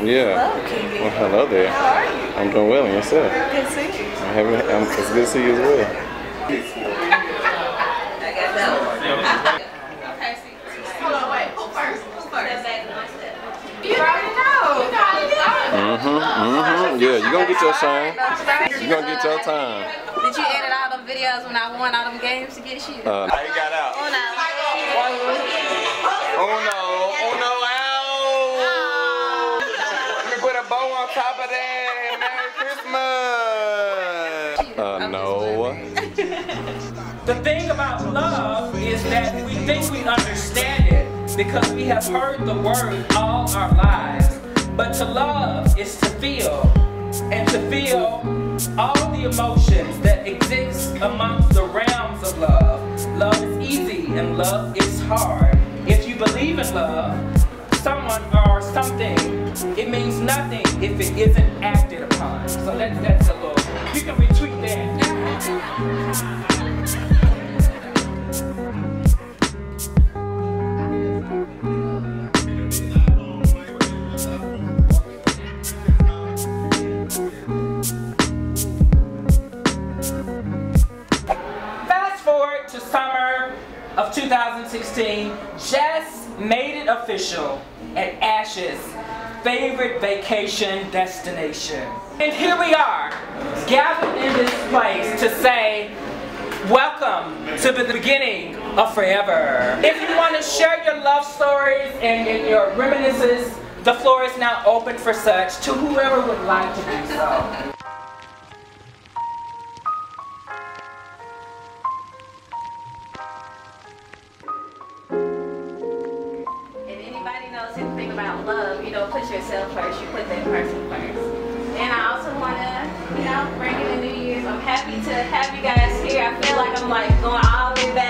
Yeah. Hello, Well, hello there. How are you? I'm doing well, and yourself? Good to see you. It's good to see you as well. I got that one. Okay, see. Hold on, wait. Who first? You already know. Yeah, you're gonna get your shine. You're gonna get your time. Did you edit all them videos when I won all them games to get you? How you got out? Oh no. Oh no, ow! Let me put a bow on top of that. Merry Christmas! No. The thing about love is that we think we understand it because we have heard the word all our lives. But to love is to feel, and to feel all the emotions that exist amongst the realms of love. Love is easy and love is hard. If you believe in love, someone or something, it means nothing if it isn't acted upon. So that's a little, you can retweet that. Fast forward to summer of 2016, Jess made it official at Ash's favorite vacation destination. And here we are, gathered in this place to say, welcome to the beginning of forever. If you want to share your love stories and your reminiscences, the floor is now open for such to whoever would like to do so. Anything about love, you know, put yourself first, you put that person first. And I also want to, you know, bring in the New Year's. I'm happy to have you guys here. I feel like I'm like going all the way back